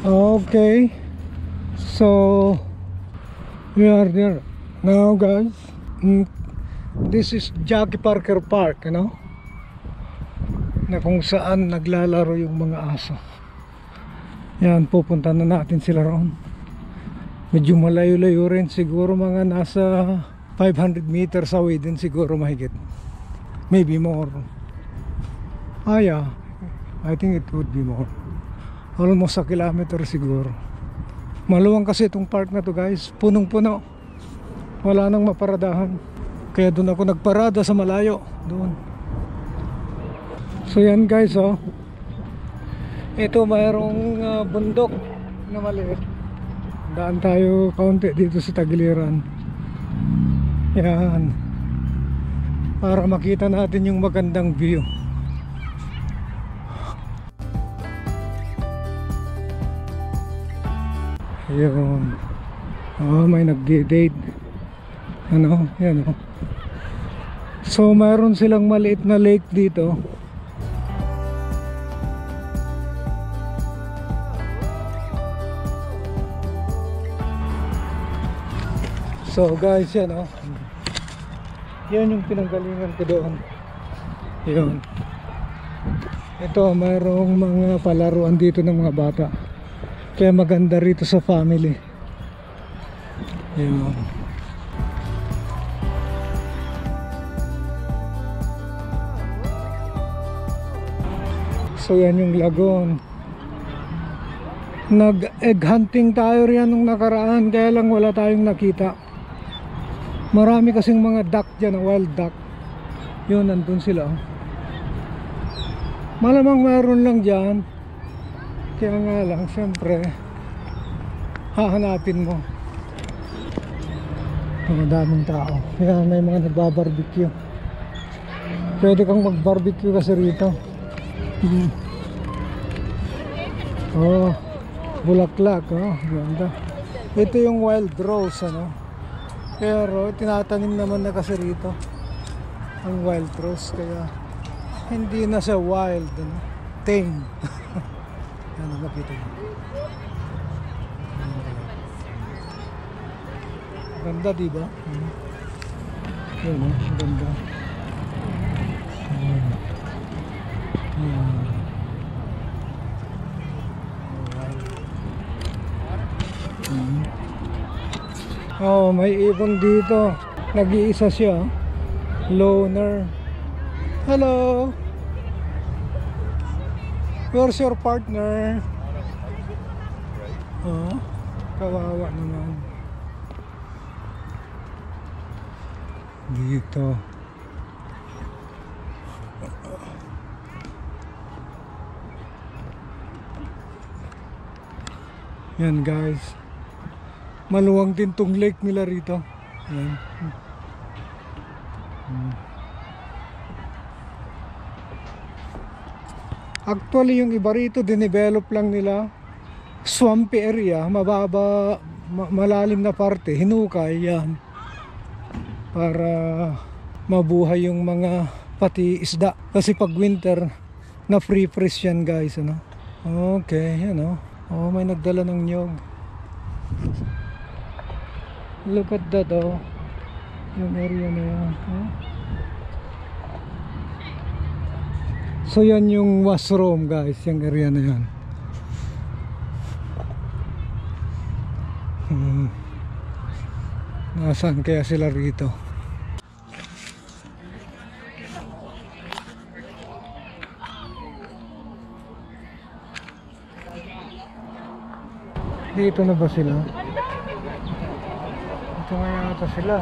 Okay, so we are there now, guys. This is Jackie Parker Park, na kung saan naglalaro yung mga aso. Yan, pupunta na natin sila roon. Medyo malayo-layo rin, siguro mga nasa 500 meters away din siguro, mahigit, maybe more. Yeah, I think it would be more, almost a kilometer siguro. Maluwang kasi itong park na to, guys. Punong-puno, wala nang maparadahan, kaya doon ako nagparada sa malayo doon. So yan, guys, ito mayroong bundok na maliit. Daan tayo kaunti dito sa tagiliran. Yan, para makita natin yung magandang view. Ayun. May nagde-date. Yan. So mayroon silang maliit na lake dito. So guys, yan yan yung pinanggalingan ko doon. Yun. Ito, mayroong mga palaruan dito ng mga bata, kaya maganda rito sa family. Yun. So yan yung lagoon. Nag-egg hunting tayo riyan nung nakaraan, kaya lang wala tayong nakita. Marami kasing mga duck dyan, wild duck. Yun, nandun sila. Malamang mayroon lang dyan, kaya nga lang, siyempre hahanapin mo. Daming tao. Yan, may mga nagbabarbecue. Pwede kang mag-barbecue kasi rito. Bulaklak, ganda. Ito yung wild rose, pero tinatanim naman na kasi rito ang wild rose, kaya hindi na siya wild, tame. Yan, makita mo. Ganda, diba? Yan, ganda. May ibon dito. Nag-iisa siya. Loner. Hello. Where's your partner? Kawawa naman. Dito. Yan, guys. Maluwang din tong lake nila rito. Yan. Actually yung iba rito dinevelop lang nila. Swampy area, mababa, malalim na parte, hinukay yan, para mabuhay yung mga pati isda. Kasi pag winter na free freeze yan, guys. Okay, yan. May nagdala ng nyog. Look at that, yung area na yan. So yan yung washroom, guys, yung area na yan. Nasaan kaya sila rito? Dito na ba sila? Ito nga yata sila.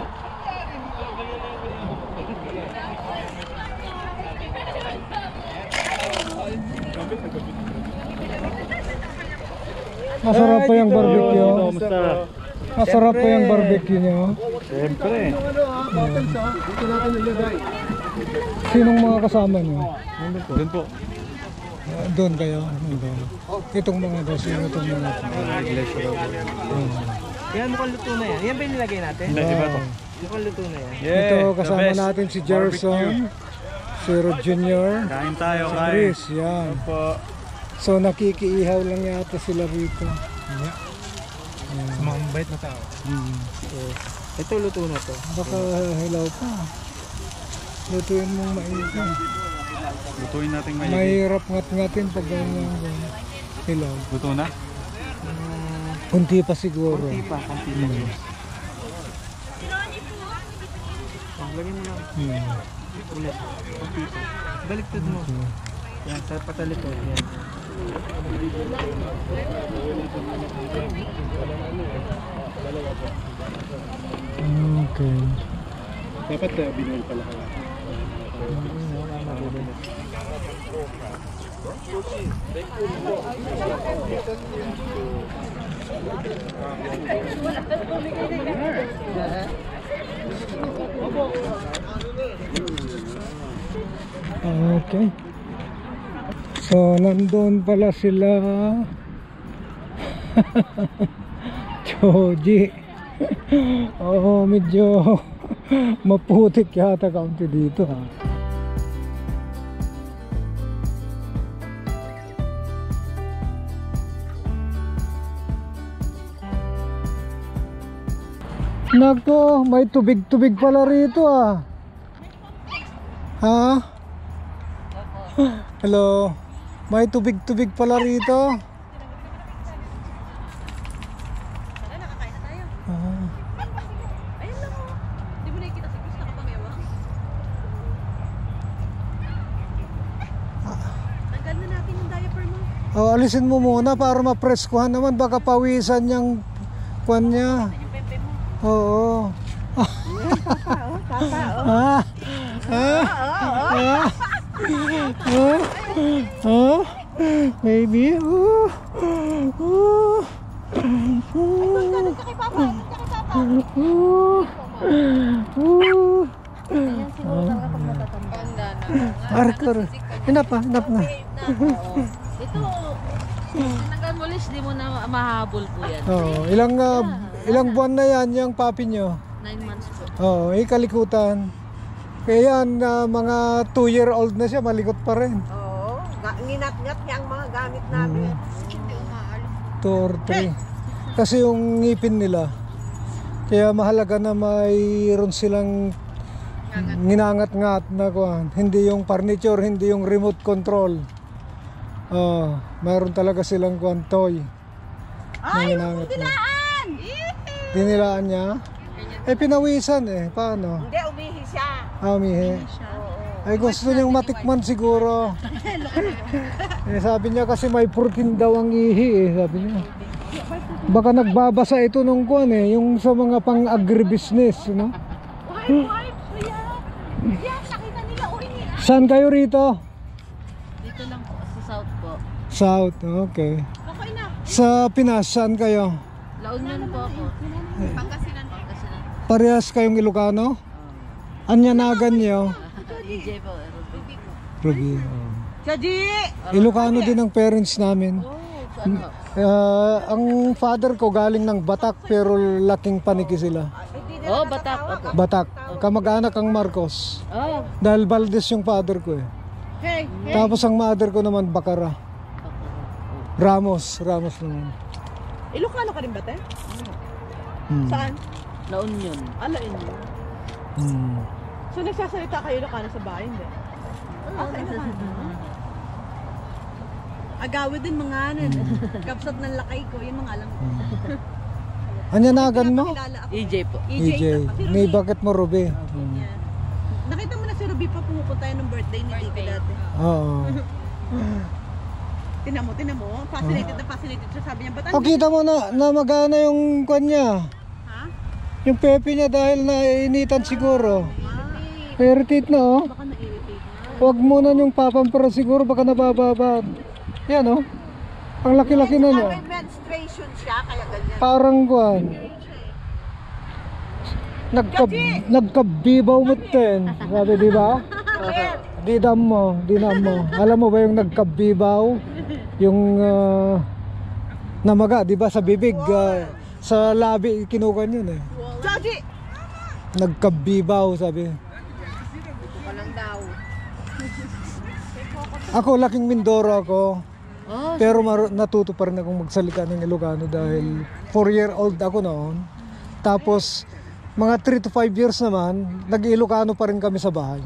Masarap pa yung barbecue. Masarap pa yung barbecue nyo. Siyempre. Sinong mga kasama nyo? Doon po. Doon kayo? Itong mga daw, sino itong mga Yan, mukhang luto na yan. Yan ba yung nilagay natin? Iba to. Mukhang luto na yan. Ito kasama natin si Gerson, si Rod Jr., Kain tayo, si kain. Chris, yan. Opo. So nakikiihaw lang yata sila rito. Sa mga mabait na tao. So, ito luto na to. Baka hilaw pa. Lutuin mong maigi. Lutuin natin ngayon. Mahirap ngat-ngatin pag ganyan hilaw. Luto na? Kunti pa siguro. Konti pa. Lagyan mo lang. Ulit. Konti pa. Baliktad mo. Yan, sa patalikod. Yan. Okay. Dapat binuil pala kaya. Okay. So nandun pala sila Joji. Oo, medyo maputik yata kaunti dito ha. Nako, may tubig-tubig pala rito ah. Ha? Hello. May tubig-tubig pala rito. Nakakain na tayo. Ah. Ayun lang oh. Hindi mo nakikita si Chris nakapangewa. Tanggal na natin yung diaper mo. Oh, alisin mo muna para mapreskuhan naman. Baka pawisan yung kwan niya. Yung pepe mo. Oo. Tata oh. Ah. Ah. Ah. Ah. Ah. Baby. Oh. Oh. Ganun ka kay Papa. Oh. Oh. Ayan siguro talaga pag matatanda. Arkor. Hinap na. Ito, tinanggal mo lis, di mo na mahabol po yan. Oh, ilang buwan na yan yung papi nyo? 9 months po. Oo, ikalikutan. Kaya yan, mga 2-year-old na siya, malikot pa rin. Oo, nginat-ngat niya ang mga gamit namin. Hindi umaalis. 2 or 3. Kasi yung ngipin nila. Kaya mahalaga na mayroon silang nginangat-ngat na kuhan. Hindi yung furniture, hindi yung remote control. Mayroon talaga silang kuhan, toy. Ay, yung dilaan! Dinilaan niya? Eh, pinawisan eh. Paano? Hindi, umihi siya. Umihi. Ay, gusto niyang matikman siguro. Eh, sabi niya kasi may protein daw ang ihi eh. Sabi niya. Baka nagbabasa ito nung kuhan eh. Yung sa mga pang-agribusiness, no? Kuya! Yan, nakita nila uhingi. Saan kayo rito? Dito lang po, sa South po. South, okay. Okay na. Sa Pinas, saan kayo? La Union po ako. Pangasinan. Parehas kayong Ilocano? Anyanagan niyo? DJ po, Ruby. Saji! Ilocano din ang parents namin. ano? Ang father ko galing ng Batak pero laking paniki sila. Oh, Batak. Opo. Batak. Kamag-anak ang Marcos. Oh. Dahil Valdez yung father ko eh. Hey. Tapos ang mother ko naman Bacara. Ramos naman. Ilocano ka rin ba, te? Hmm. Saan? La Union. Ala, inyo. Hmm. So, nagsasalita kayo Ilocano sa bahay, hindi? Sa Ilocano. Agawid din mga anan. Kapsat ng lakay ko, yun mga alam ko. Anyanagan mo? Kilala ako. EJ po. EJ. May bakit mo Ruby? Hmm. Yan. Nakita mo na si Ruby pa pumupunta yun ng birthday ni Tito dati. Oo. Tinan mo. Fascinated siya. Sabi niya, ba't Pakita mo na magana yung kanya. Ha? Yung pepe niya dahil nainitan siguro. Irritate na oh. Baka na-irritate na. Huwag muna yung papampara siguro baka nabababa. Yan oh. Ang laki-laki na niya. May menstruation siya, kaya ganyan. Parang kuwan. Nagkabibaw mo ten. Sabi di ba? Dinam mo. Alam mo ba yung nagkabibaw? Yung namaga, di ba sa bibig, sa labi kinukan yun eh. Joji! Nagkabibaw sabi. Ito pa lang daw. Ako laking Mindoro ako. Oh, Pero natuto pa rin akong magsalita ng Ilocano dahil 4-year-old ako noon. Tapos mga 3 to 5 years naman, nag-Ilocano pa rin kami sa bahay.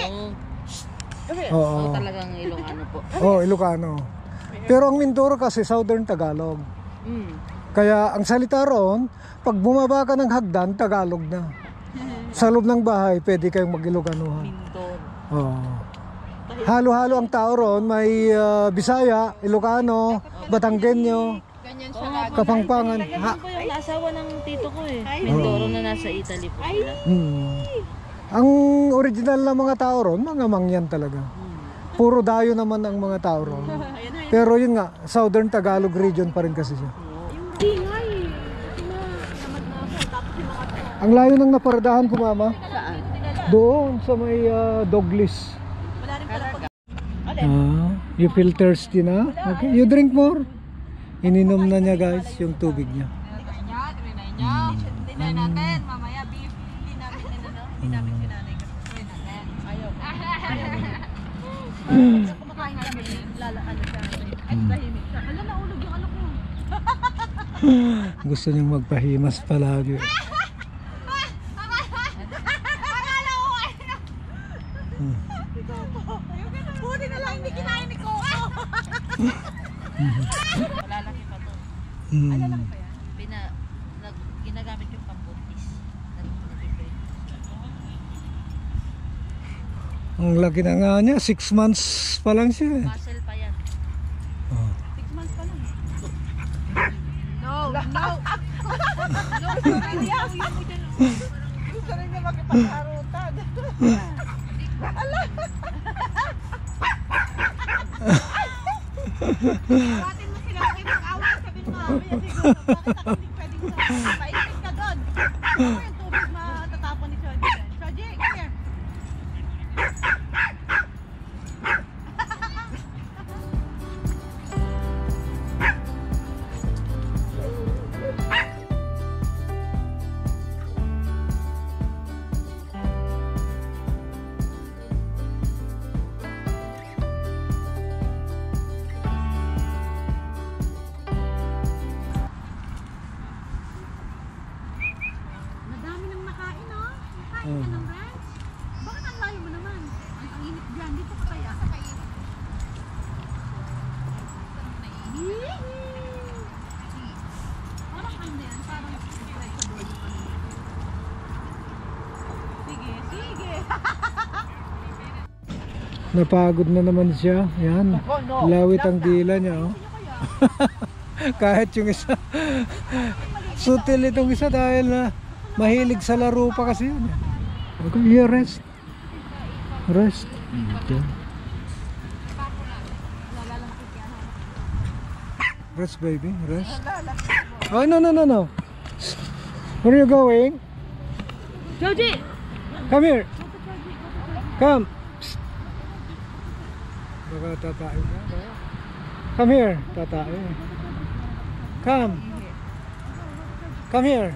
Oo. talagang Ilocano po. Oh, Ilocano. Pero ang Mindoro kasi Southern Tagalog. Kaya ang salita roon, pag bumaba ka ng hagdan, Tagalog na. Sa loob ng bahay, pwede kayong mag-Ilocanohan. Oo. Halo-halo ang tao roon, may Bisaya, Ilocano, Batanggenyo, Kapampangan. Ganyan po yung asawa ng tito ko eh. Mindoro na nasa Italy po sila. Ang original na mga tao roon, mga Mangyan talaga. Puro dayo naman ang mga tao roon. Pero yun nga, Southern Tagalog region pa rin kasi siya. Ang layo ng naparadahan ko, mama. Saan? Doon sa may Douglas. You feel thirsty na? Okay, you drink more. Ininom na niya guys yung tubig niya. Tinay natin, mamaya beef. Hindi namin sinanay kasi trinay natin. Ayaw. Kumakain kami, lalaan siya. Ay, tahimik siya. Hala, naulog yung anak ko. Gusto niyang magpahimas palagi. Buti na lang hindi kinain ni Coco. Lalaki pa to. Ginagamit yung pambuntis. Ang laki na nga niya, 6 months pa lang siya. Muscle pa yan. 6 months pa lang. No. Gusto rin niya makipagharutan. Batin mo sila, huwag mag-away, sabihin mo, siguro, bakit ako hindi pwedeng maisip ka doon? Ano yung tubig matatapon ni Choji? Choji, come here. Nadami nang nakain, no? Kain ka ng ranch? Bakit ang layo mo naman? Ang init dyan, dito ka kaya? Parang ano yan? Parang straight sa board. Sige. Napagod na naman siya. Yan. Lawit ang dila niya. Oh. Kahit yung isa. Sutil itong isa dahil mahilig sa laro pa kasi yan. Okay, here, rest. Rest. Okay. Rest, baby. Rest. Oh, no. Where are you going? Choji! Come here. Come. Psst. Baka tatain ka. Come here. Tatain. Come. Come here.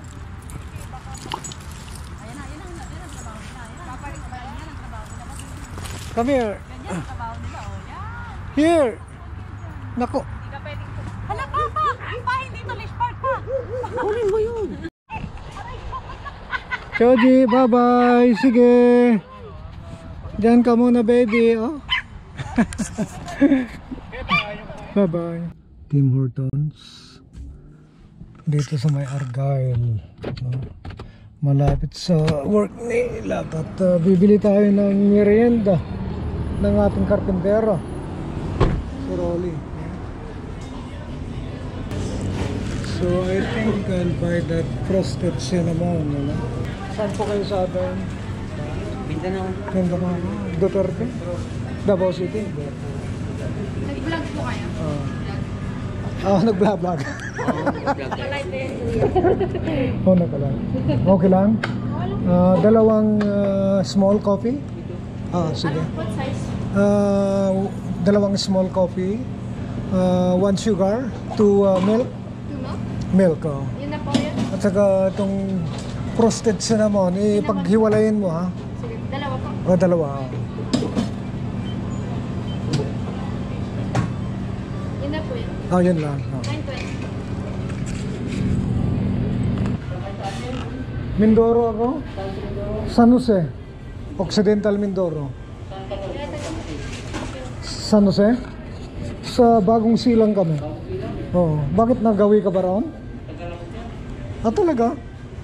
Come here. Here. Nako. Hala, Papa! Ang bahay dito, Lish Park pa! Kunin mo yun! Choji, bye-bye. Sige. Diyan ka muna, baby. Oh. Bye-bye. Tim Hortons. Dito sa may Argyle. No? Malapit sa work nila. At bibili tayo ng merienda ng ating karpentero. Si Rolly. So I think I'll buy that frosted cinnamon. Ano? Saan po kayo sa atin? Mindanao. Mindanao. Duterte? Davao City? Nag-vlog po kayo? Nag-vlog. Oh, nag-vlog. Okay lang? Dalawang small coffee? Sige. What size? Dalawang small coffee, 1 sugar, 2 milk. 2 milk? Milk, oh. Yun na po yun? At saka itong frosted cinnamon, paghiwalayin mo, ha? Sige, dalawa po. Dalawa. Yun na po yun. Ah, yun lang. Oh. 920. Mindoro ako? San Jose? Occidental Mindoro. San Jose? Sa Bagong Silang kami. Oo. Bakit nagawi ka ba roon? Ah, talaga?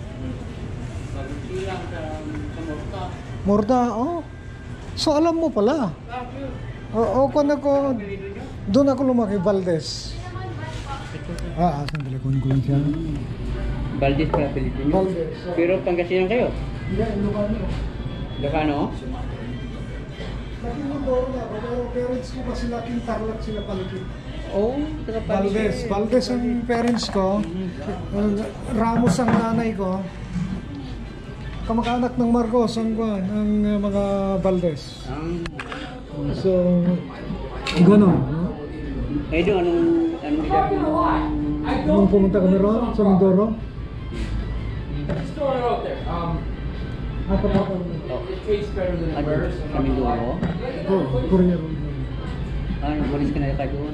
Morta, oh. So alam mo pala. Oo, kung ako, doon ako lumaki, Valdez. Sandali, kunin ko lang siya. Valdez pala Pilipino. Valdez. Pero Pangasinan kayo? Hindi, Ilocano. Ilocano? Laking Mindoro na ako, pero parents ko kasi laking Tarlac sila palagi. Oh, taga Valdez. Valdez ang parents ko. Ramos ang nanay ko. Kamag-anak ng Marcos ang mga Valdez. So, gano'n. No? Eh doon, anong ginagawa? Nung pumunta kami roon sa Mindoro. Apat ako. Sa Mindoro? Oo, Korea roon. Walis ka na ka doon?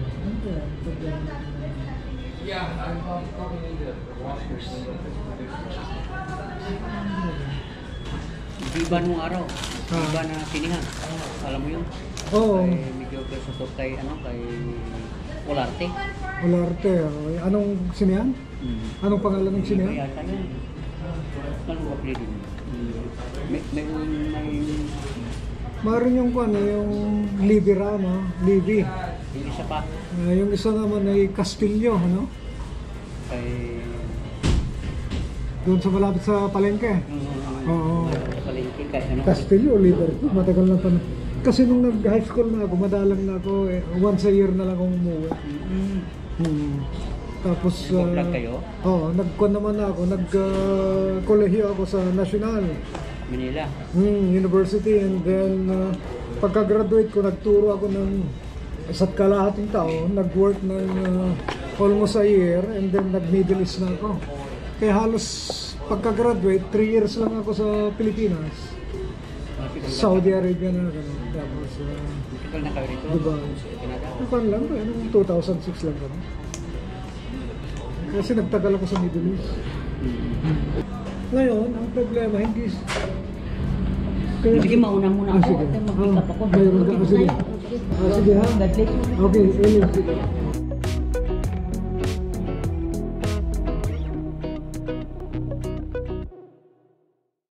Iba nung araw, iba na sinihan. Alam mo yun? Oo. Kay medyo susok kay Olarte. Olarte. Okay. Anong sinihan? Anong pangalan ng sinihan? Kaya tayo. Anong kapli din? May Maroon yung yung Libby Rama, Libby. yung isa pa. Yung isa naman ay Castillo, ano? Kay Doon sa malapit sa palengke. Oo. palengke kay ano? Castillo o Liberty, matagal na pa na. Kasi nung nag-high school na ako, madalang na ako, once a year na lang akong umuwi. Tapos, Nag-vlog kayo? Oo, nag-con naman ako, nag-kolehiyo ako sa National. Manila. University, and then pagka-graduate ko, nagturo ako ng isa't kalahating taon, nag-work ng almost a year, and then nag-Middle East na ako. Kaya halos pagka-graduate, 3 years lang ako sa Pilipinas. Saudi Arabia na gano'n. Tapos, Ikaw na kayo rito? Dubai. Canada? Ano lang ba? 2006 lang kami. Kasi nagtagal ako sa Middle East. Ngayon, ang problema, hindi... Sige, mauna muna ako. Sige. Mag-pick up ako. Mayroon ka. Sige. Sige ha. Okay, Ellie.